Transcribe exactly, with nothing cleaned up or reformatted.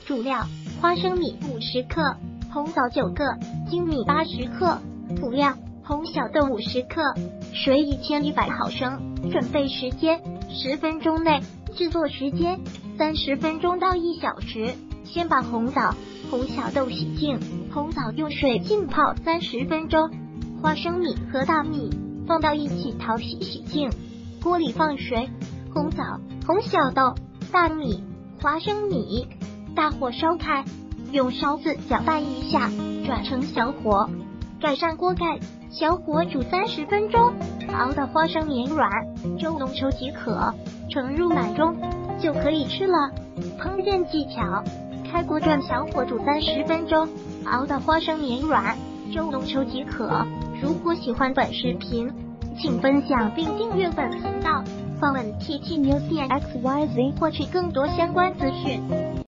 主料：花生米五十克，红枣九个，精米八十克。辅料：红小豆五十克，水一千一百毫升。准备时间：十分钟内。制作时间：三十分钟到一小时。先把红枣、红小豆洗净，红枣用水浸泡三十分钟。花生米和大米放到一起淘洗洗净。锅里放水、红枣、红小豆、大米、花生米，大火烧开，用勺子搅拌一下，转成小火，盖上锅盖，小火煮三十分钟，熬到花生绵软，粥浓稠即可，盛入碗中就可以吃了。烹饪技巧：开锅转小火煮三十分钟，熬到花生绵软，粥浓稠即可。如果喜欢本视频，请分享并订阅本频道，访问 T T News X Y Z 获取更多相关资讯。